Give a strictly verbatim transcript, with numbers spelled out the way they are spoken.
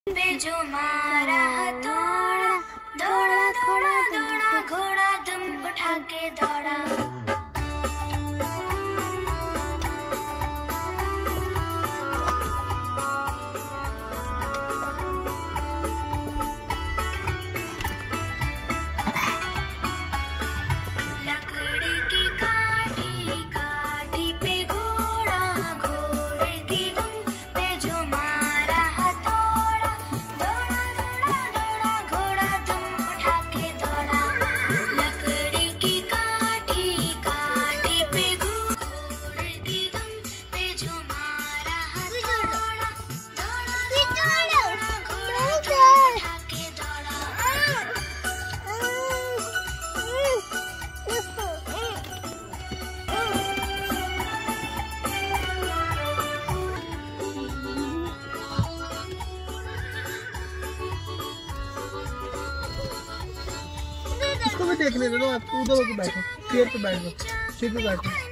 पे जो मारा हथौड़ा, दौड़ा दौड़ा दौड़ा घोड़ा दुम उठा के दौड़ा। लकड़ी की काठी काठी पे घोड़ा, घोड़े की दुम पे जो मारा हथौड़ा, दौड़ा दौड़ा दौड़ा घोड़ा दुम उठा के दौड़ा। लकड़ी की काठी काठी पे घोड़े की दुम पे जो मारा हथौड़ा, दौड़ा दौड़ा घोड़ा दुम उठा के दौड़ा। इसको भी देखने दो, आप उधर होकर बैठो, चेयर पे बैठो, सीट पे बैठो।